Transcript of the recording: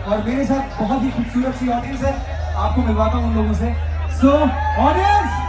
और मेरे साथ बहुत ही खूबसूरत सी ऑडियंस है, आपको मिलवाता हूँ उन लोगों से। So audience